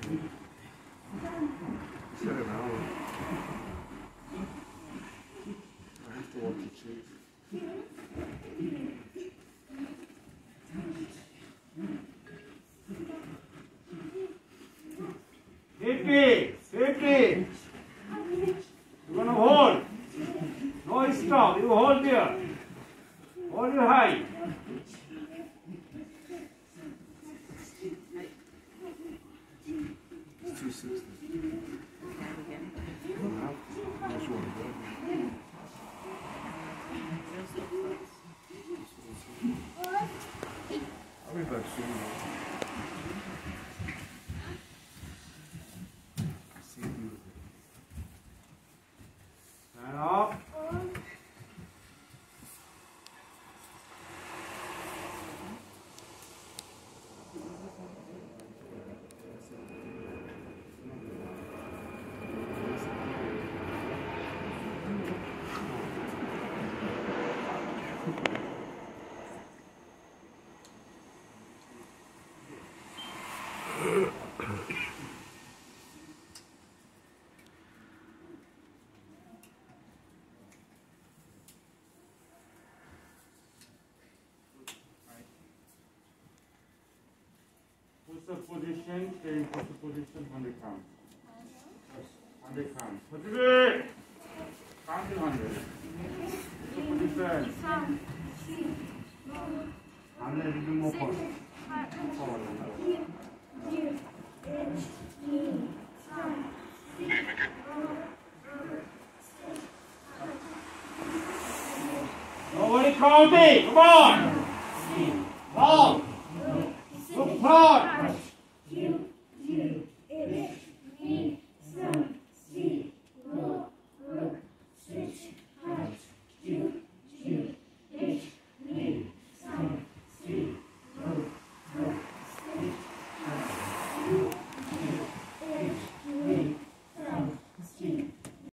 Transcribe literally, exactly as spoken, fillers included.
Said an hour. I have to watch the chief. Fifty, fifty. You're gonna hold. No stop. You hold there. Hold your high. It's two sixty. I'll be back soon. See you. Stand up. What's the position? Stay in what's the position when they count? When they count. What's it? Count to hundred. What's the position? Hundred is more forward. Nobody counting. Come on. Long. Look forward.